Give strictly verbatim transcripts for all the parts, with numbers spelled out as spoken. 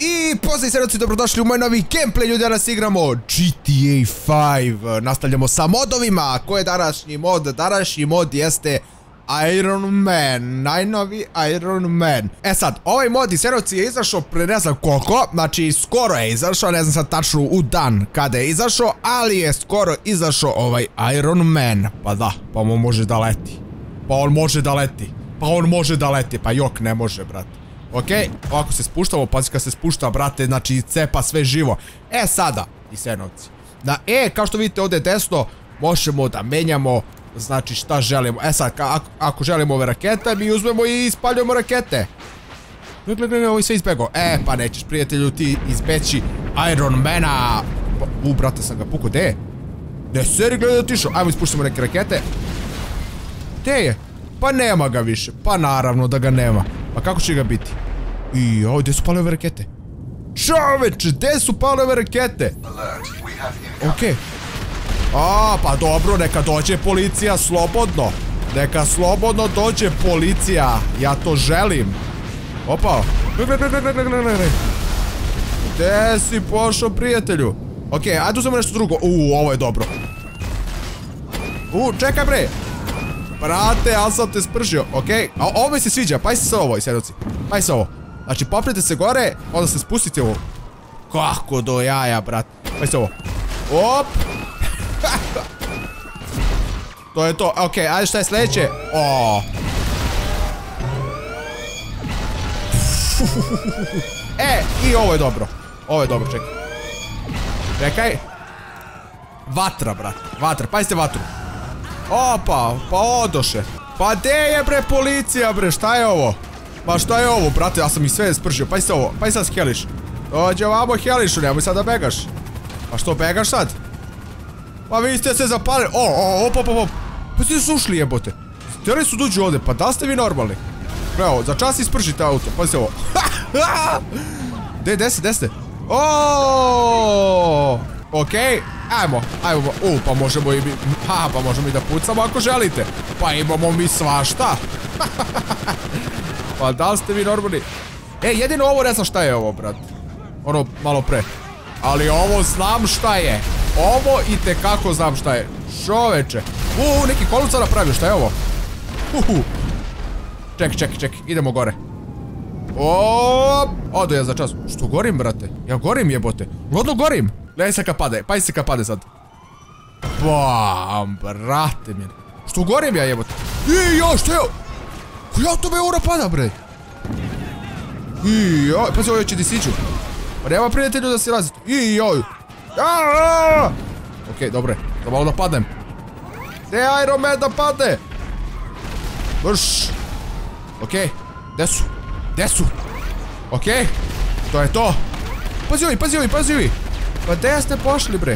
I pozdrav se rodci, dobrodošli u moj novi gameplay, ljudi, danas igramo G T A pet. Nastavljamo sa modovima. Ko je današnji mod? Današnji mod jeste Iron Man, najnovi Iron Man. E sad, ovaj mod iz serovci je izašao pre ne znam koliko, znači skoro je izašao, ne znam sad tačno u dan kada je izašao, ali je skoro izašao ovaj Iron Man. Pa da, pa on može da leti. Pa on može da leti. Pa on može da leti, pa jok ne može, brate. Okej, ovako se spuštamo, pazi kad se spušta, brate, znači cepa sve živo. E sada, i senovci, na E, kao što vidite ovdje desno, možemo da menjamo, znači šta želimo. E sad, ako, ako želimo ove rakete, mi uzmemo i ispaljujemo rakete. Gle, gle, gle, ovo je sve izbego. E, pa nećeš, prijatelju, ti izbeći Iron Mana. U, brate, sam ga pukao, gde je? Ne, seri, gledaj da tišao. Ajmo, ispuštamo neke rakete. Gde je? Pa nema ga više, pa naravno da ga nema. Pa kako će ga biti? I ovo, gdje su pale ove rakete? Čoveče, gdje su pale ove rakete? Okej. A, pa dobro, neka dođe policija slobodno. Neka slobodno dođe policija. Ja to želim. Opa. Gdje si pošao, prijatelju? Okej, ajde uzmemo nešto drugo. Uuu, ovo je dobro. Uuu, čekaj bre. Brate, ja sam te spržio, okej? A ovo mi se sviđa, pa se ovo, sedoci. Pa se ovo. Znači, popnete se gore, onda se spustite ovo. Kako do jaja, brat. Pa se ovo. Op. To je to, okej, ajde šta je sljedeće? O. E, i ovo je dobro. Ovo je dobro, čekaj. Čekaj. Vatra, brat. Vatra, pazite vatru. Opa, pa odoše. Pa gdje je bre policija bre, šta je ovo? Pa šta je ovo, brate, ja sam ih sve spržio. Pa i se ovo, pa i sad Heliš. Dođe ovamo Helišu, nemoj sad da begaš. Pa što begaš sad? Pa vi ste se zapalili. O, o, op, op, op. Pa ste su ušli, jebote. Htjeli su dođu ovdje, pa da ste vi normalni? Evo, za čas ispržite auto, pa se ovo. Gdje, desi, desi. Oooo. Okej, ajmo, ajmo, u, pa možemo i mi, ha, pa možemo i da pucamo ako želite. Pa imamo mi svašta. Pa da li ste vi normalni? E, jedino ovo ne znam šta je ovo, brat. Ono, malo pre. Ali ovo znam šta je. Ovo itekako znam šta je. Čoveče. U, neki koluca napravio, šta je ovo? Uhu. Ček, ček, ček, idemo gore. Oooop, odo ja za čas. Što gorim, brate? Ja gorim, jebote. Lodno gorim. Gledaj se kad pade, pa i se kad pade sad. Bam, brate mi. Što gorim ja, jebote? I joj, što je? Koji auto me ura pada, bre? I joj, pa se ovo će ti siću. Pa nema prijatelju da si razite. I joj. Okej, dobro je, da malo da padnem. Gdje Iron Man da padne? Vrš. Okej, gdje su? Gdje su? Okej, to je to. Pazi ovi, pazi ovi, pazi ovi. Pa gdje ste pošli, bre?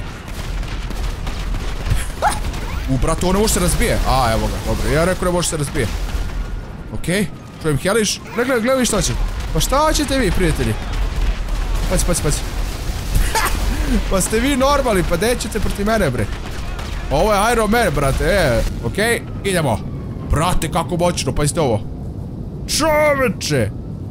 U, brate, ovo ne može se razbije. A, evo ga, dobro, ja rekao ne može se razbije. Okej, čujem Heliš. Gledaj, gledaj vi šta će. Pa šta ćete vi, prijatelji? Pazi, pazi, pazi. Pa ste vi normalni, pa gdje ćete protiv mene, bre? Ovo je Iron Man, brate, e. Okej, idemo. Brate, kako moćno, pazite ovo. Čoveče.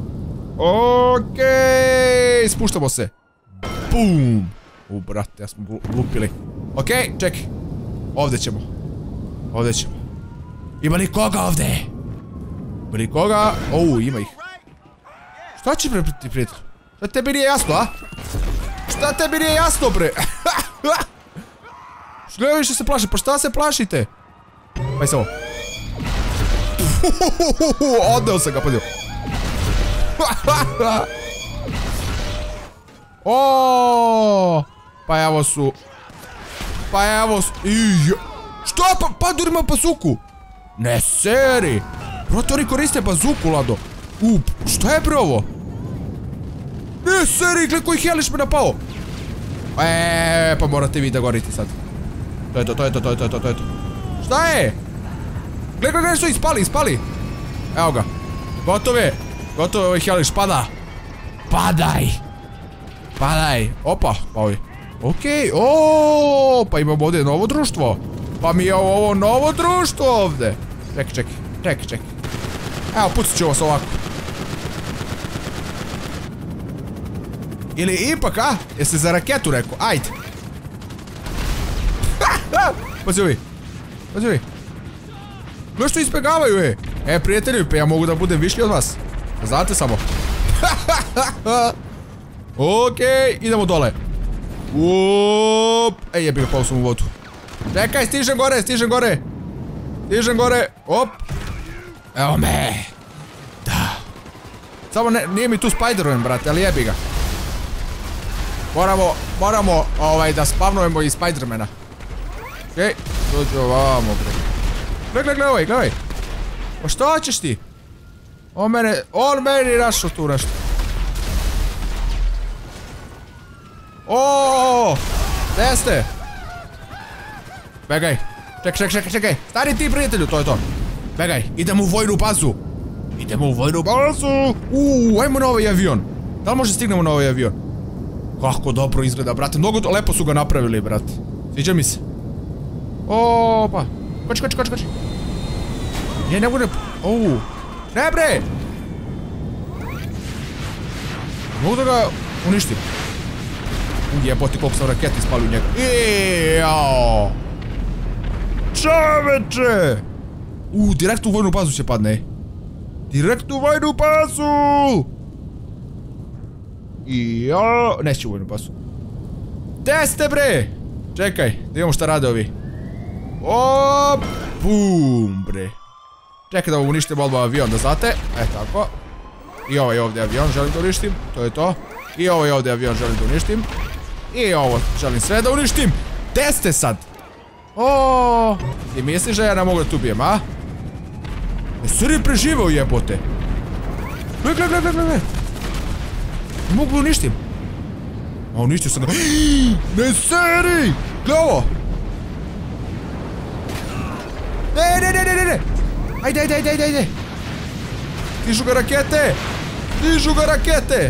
Okej, spuštamo se. Bum. U, brate, ja smo glupili. Okej, čekaj. Ovdje ćemo. Ovdje ćemo. Ima li koga ovdje? Ima li koga? Ouu, ima ih. Šta će bre, prijatelj? Šta tebi nije jasno, a? Šta tebi nije jasno, bre? Gledaj više se plaši, pa šta se plašite? Pa i se ovo. Odneo sam ga, padio. Oooo. Pa evo su. Pa evo su. Ijo. Šta? Pa, pa durima bazuku. Ne seri. Brate, oni koriste bazuku, Lado. Up, šta je bre ovo? Ne seri, gled koji Heliš me napao. Eee, pa morate vi da gorite sad. To je to, to je to, to je to, to je to. Šta je? Gled, gled, gled, što ispali, ispali. Evo ga. Gotove. Gotovo je Heliš, pada. Padaj. Padaj. Opa, pa ovi. Okej, ooo, pa imamo ovdje novo društvo. Pa mi je ovo novo društvo ovdje. Čekaj, čekaj, čekaj, čekaj. Evo, pucat ću vas ovako. Ili ipak, a? Jesi za raketu rekao? Ajde. Pazi ovi. Pazi ovi. Gledaj što ispegavaju, e. E, prijatelji, pa ja mogu da budem višlji od vas. Znate samo. Okej, idemo dole. Uuuup. Ej, jebi ga, pao sam u vodu. Čekaj, stižem gore, stižem gore. Stižem gore. Op. Evo me. Da. Samo ne, nije mi tu Spider-Man, brate, ali jebi ga. Moramo, moramo, ovaj, da spavnujemo i Spider-mana. Okej, dođu ovamo, bre. Gle, gle, gle, ovaj, gledaj. Pa šta ćeš ti? On mene, on meni našao tu nešto. Oooo, gdje ste? Begaj. Čekaj, čekaj, čekaj, čekaj. Stari ti, prijatelju, to je to. Begaj, idemo u vojnu bazu. Idemo u vojnu bazu. Uuu, ajmo na ovaj avion. Da li može stignemo na ovaj avion? Kako dobro izgleda, brate. Mnogo lepo su ga napravili, brate. Sviđa mi se. Oooo, pa. Koči, koči, koči, koči. Je, ne bude... Uuu. Ne, bre! Mogu da ga uništim. Jeboti koliko sam raketi spali u njega. Iiiiao! Čoveče! Uuu, direkt u vojnu bazu će padne. Direkt u vojnu bazu! Iiiao! Neće u vojnu bazu. Gde ste, bre? Čekaj, da vidimo šta rade ovi. Op! Bum, bre. Čekaj da uništim odmah avion, da znate. E, tako. I ovaj ovdje avion želim da uništim. To je to. I ovaj ovdje avion želim da uništim. I ovo želim sve da uništim. Gde ste sad? Oooo. Ti misliš da ja ne mogu da tu bijem, a? Jesu li preživao, jebote? Gle, gle, gle, gle, gle. Ne mogu da uništim. A uništio sam ga. Ne seri! Gle ovo. Ne, ne, ne, ne, ne, ne. Ajde, ajde, ajde, ajde, ajde. Stižu ga rakete. Stižu ga rakete.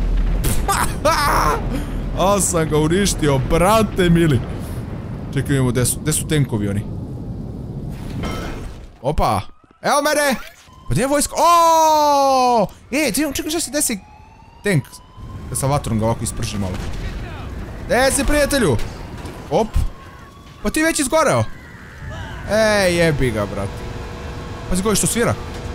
A sam ga uništio, brate mili. Čekaj, imamo, gde su, gde su tenkovi oni? Opa. Evo mene. Pa gdje je vojska? Oooo. E, čekaj, šta se desi? Tank. Da sa vatrom ga ovako ispržim malo. Gde si, prijatelju? Op. Pa ti već izgoreo. Ej, jebi ga, brate. Pazi koji što svira.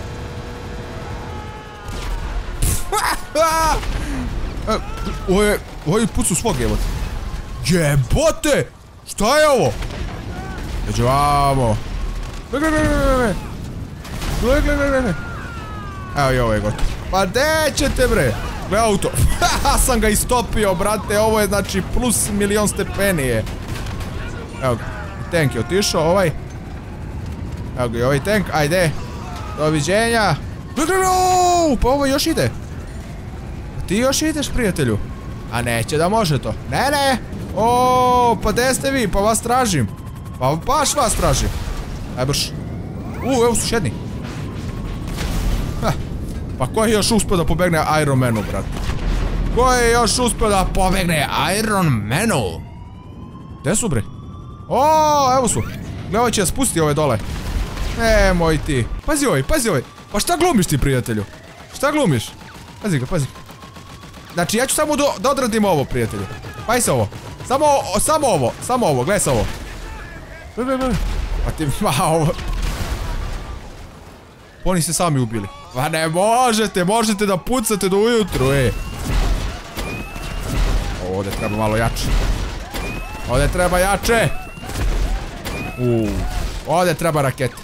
Ovo je, ovo je pucu svog, jebote. Jebote! Šta je ovo? Dođe vamo. Gle, gle, gle, gle. Gle, gle, gle, gle. Evo i ovo je gotovo. Pa gdje ćete, bre? Gle auto. Haha, sam ga istopio, brate. Ovo je znači plus milion stepenije. Evo ga. Tank je otišao, ovaj. Evo ga i ovaj tank, ajde. Doviđenja. Gle, gle, gle. Pa ovo još ide. Ti još ideš, prijatelju? A neće da može to. Ne, ne. Oooo, pa gdje ste vi? Pa vas tražim. Pa baš vas tražim. Aj brš. Uuu, evo su šedni. Pa ko je još uspio da pobegne Iron Manu, brate? Ko je još uspio da pobegne Iron Manu? Gdje su, bre? Oooo, evo su. Gle, ovaj će da spusti ove dole. Nemoj ti. Pazi ovaj, pazi ovaj. Pa šta glumiš ti, prijatelju? Šta glumiš? Pazi ga, pazi. Znači, ja ću samo do, da odradim ovo, prijatelju. Paj se ovo. Samo, samo ovo, samo ovo, gledaj se ovo. Gle, gle, gle. Pa ti, ma ovo. Oni se sami ubili. Pa ne možete, možete da pucate do ujutru, e. Ovdje treba malo jače. Ovdje treba jače. Uuu. Ovdje treba rakete.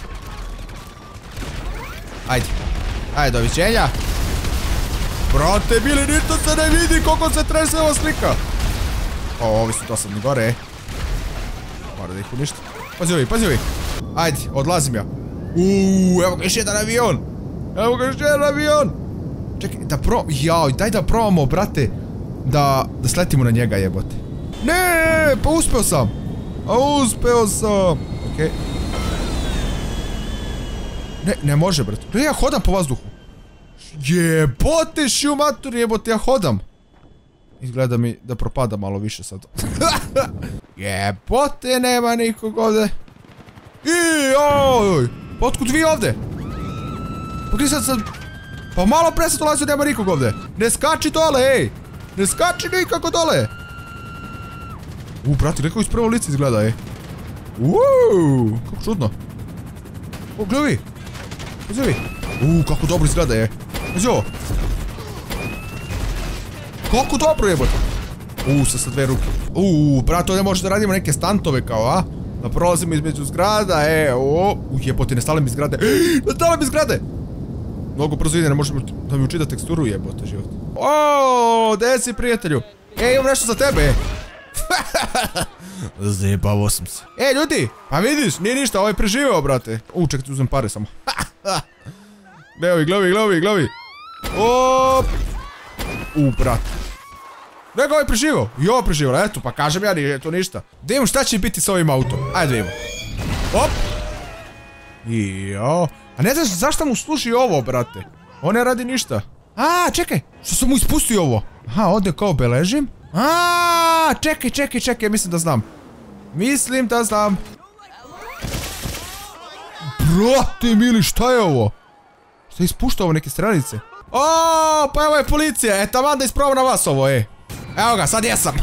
Ajde. Ajde, doviđenja. Brate, bili, nito se ne vidi koliko se trese ova slika. O, ovi su dosadni gore, e. Mora da ih uništi. Pazi ovi, pazi ovi. Ajde, odlazim ja. Uuu, evo ga još jedan avion. Evo ga još jedan avion. Čekaj, da pro... Jao, daj da probamo, brate. Da, da sletimo na njega, jebote. Ne, pa uspeo sam. A uspeo sam. Okej. Ne, ne može, brate. Ne, ja hodam po vazduhu. Jebote, šiju matur, jebote, ja hodam. Izgleda mi da propada malo više sad. Jebote, nema nikog ovdje. Ioj, pa otkud vi ovdje? Pa gdje sad sad... Pa malo pre se dolazio, nema nikog ovdje. Ne skači dole, ej. Ne skači nikako dole. U, brate, neko iz prvo lice izgleda, e. Uuuu, kako čudno. O, gledaj. Gledaj. Uuu, kako dobro izgleda, e. Gledaj. Kako dobro jebote. Uuu, sa sa dve ruke. Uuu, brate, ovdje možda radimo neke stantove kao, a? Da prolazimo između zgrada, e, o. U, jebote, ne stale mi zgrade. Ne stale mi zgrade. Mnogo brzo ide, ne možemo da mi učita teksturu, jebote, život. O, gdje si, prijatelju? E, imam nešto za tebe, e. Zajebavo sam se. E, ljudi, pa vidiš, nije ništa, ovaj je preživeo, brate. U, čekaj, uzem pare samo. Gledaj, gledaj, gledaj, gledaj. Op. U, brate. Nego ovaj je preživeo. I ovo je preživeo, eto, pa kažem ja, nije to ništa. Da imam šta će biti s ovim autom. Ajde, imam. Op. Ijo. A ne znaš zašto mu služi ovo, brate? On ne radi ništa. A, čekaj, što sam mu ispustio ovo? Aha, ovdje kao beležim. A, čekaj, čekaj, čekaj, mislim da znam. Mislim da znam. Brate mili, šta je ovo? Šta je ispuštao ovo neke stranice? O, pa evo je policija, e, taman da isprobam na vas ovo, e. Evo ga, sad jesam.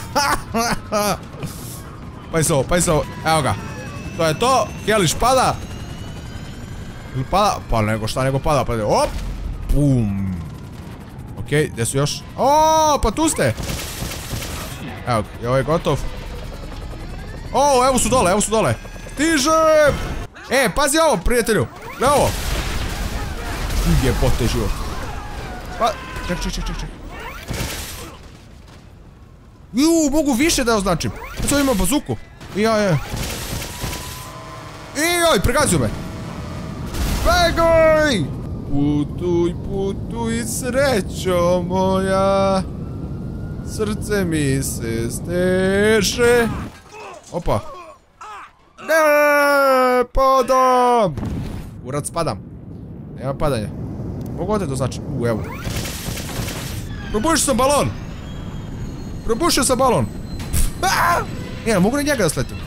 Pa se ovo, pa se ovo, evo ga. To je to, Heliš pada. Ili pada, pa nego šta nego pada, pa je, op. Bum. Okej, gdje su još? O, pa tu ste. Evo ga, i ovo je gotov. O, evo su dole, evo su dole. Stižem. E, pazi ovo, prijatelju. Gle ovo. Jebote život. Pa, ček, ček, ček, ček, ček. Juuu, mogu više da označim. Ja sam imao bazuku. Ijaj, ijaj. Ijaj, pregazio me. Begoj! Putuj, putuj, srećo moja. Srce mi se steše. Opa. Ne, padam. Urat spadam. Nema padanja. Mogu ovdje to znači? U, evo. Probušio sam balon. Probušio sam balon. E, mogu na njega da sletim.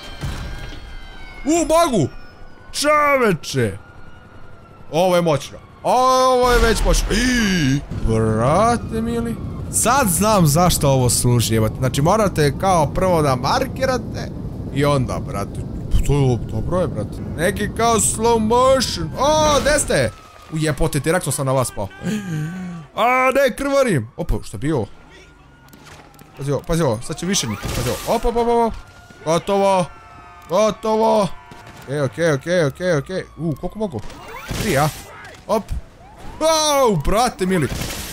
U, mogu. Čoveče. Ovo je moćno. Ovo je već moćno. Brate mili. Sad znam zašto ovo služi. Znači morate kao prvo da markirate. I onda, brate. To je dobro je, brate. Neki kao slow motion. O, gde ste? Ujepote, direktno sam na vas pao. A, ne, krvarim. Opa, šta bi ovo? Pazi ovo, pazi ovo, sad će više njih. Pazi ovo, opa, opa, opa. Gotovo. Gotovo. Okej, okej, okej, okej, okej. U, koliko mogu? Tri, a? Op. Au, brate mili.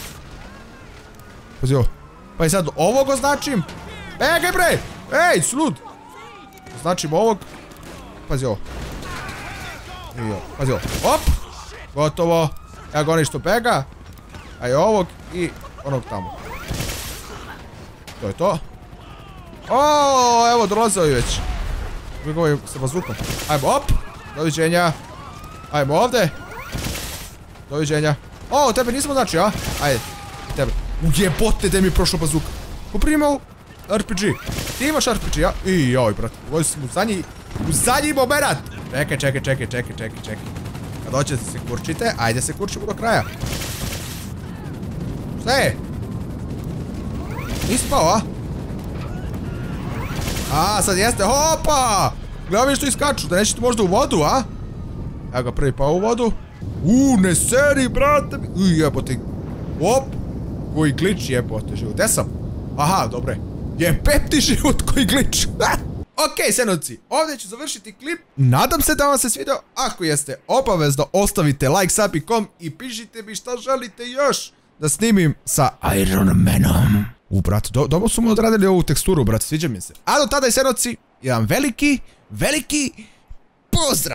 Pazi ovo. Pa i sad ovog označim. Begaj bre! Ej, slud! Označim ovog. Pazi ovo. Pazi ovo. Op! Gotovo. Evo ga onaj što bega. A i ovog i onog tamo. To je to. O, evo dolaze ovi već. Uvijek ovaj sa bazukom. Ajmo, op! Doviđenja. Ajmo ovdje. Doviđenja. O, tebe nismo znači, a? Ajde, tebe. Ujebote, da mi je prošla bazuka. Poprimao R P G. Ti imaš R P G, a? I joj, brate. Ovo sam u zadnji... U zadnji moment! Čekaj, čekaj, čekaj, čekaj, čekaj, čekaj. Kad hoćete se kurčite, ajde se kurčimo do kraja. Šta je? Nisi pao, a? A, sad jeste, hopa! Gledaj mi što iskaču, da nećete možda u vodu, a? Evo ga prvi pao u vodu. Uuu, ne seri, brate mi. Uj, jebote. Op. Koji glitch, jebote, život. Gde sam? Aha, dobre. Jebem ti život koji glitch. Okej, senovci, ovdje ću završiti klip. Nadam se da vam se svidio. Ako jeste, obavezno ostavite like, sub i kom i pišite mi šta želite još da snimim sa Iron Manom. U, brate, do, dobro su mu odradili ovu teksturu, brate, sviđa mi se. A do tada, senovci, jedan veliki, veliki pozdrav!